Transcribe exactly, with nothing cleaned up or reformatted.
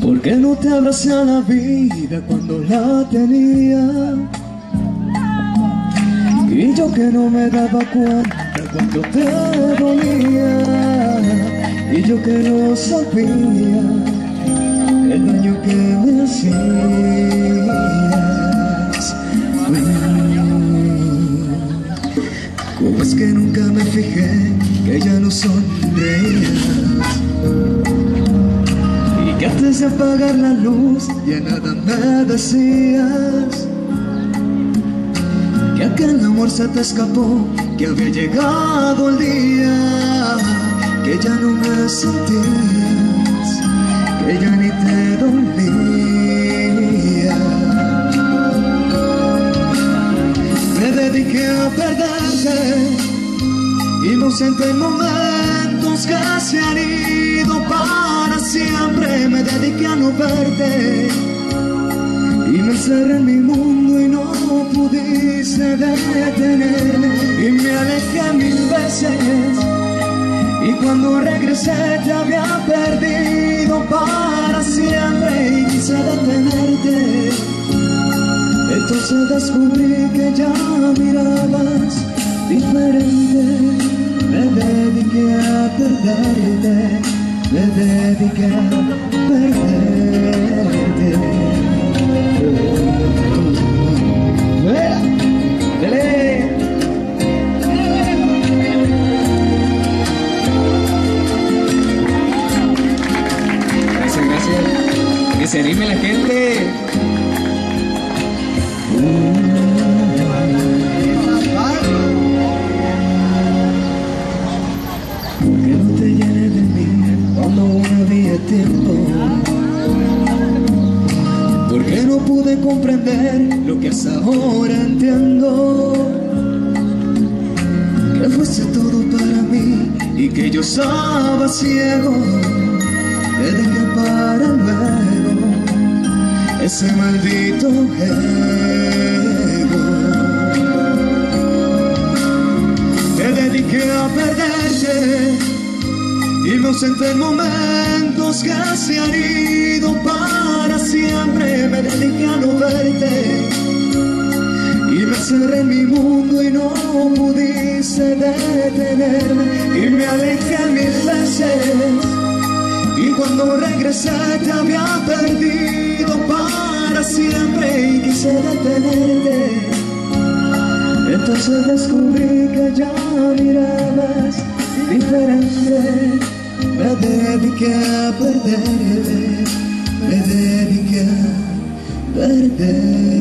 ¿Por qué no te abracé a la vida cuando la tenía? Y yo que no me daba cuenta cuando te dolía, y yo que no sabía el daño que me hacías. ¿Cómo es que nunca me fijé que ya no sonreías? Y que antes de apagar la luz ya nada me decías. Que aquel amor se te escapó, que había llegado el día, que ya no me sentías, que ya ni te dolía. Me dediqué a perderte, inocente en momentos que se han ido para siempre. Me dediqué a no verte y me encerré en mi mundo y no pudiste detenerme. Y me alejé mil veces y cuando regresé te había perdido para siempre y quise detenerte. Entonces descubrí que ya mirabas diferente. Me dediqué a perderte, me dediqué a perderte. Gracias, gracias. Que se anime la gente. Que no te llene de mí cuando aún había tiempo. Porque no pude comprender lo que hasta ahora entiendo. Que fuiste todo para mí y que yo estaba ciego. Te dejé para luego ese maldito ego. Te dediqué a perderte, inocente en momentos que se han ido para siempre. Me dediqué a no verte y me encerré en mi mundo y no pudiste detenerme. Y me alejé mil veces y cuando regresé te había perdido para siempre y quise detenerte. Entonces descubrí que ya mirabas diferente. Me dediqué a perder, me dediqué a perder.